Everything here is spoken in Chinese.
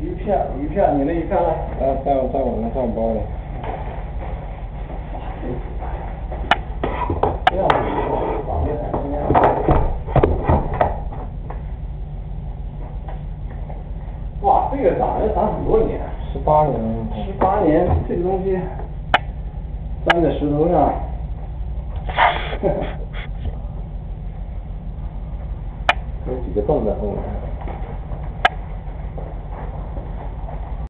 鱼片，你那鱼片呢？ 在我那上包里。 这样子往那海中间。哇，这个长很多年。 18年。 18年，这个东西粘在石头上。 有几个洞在后面。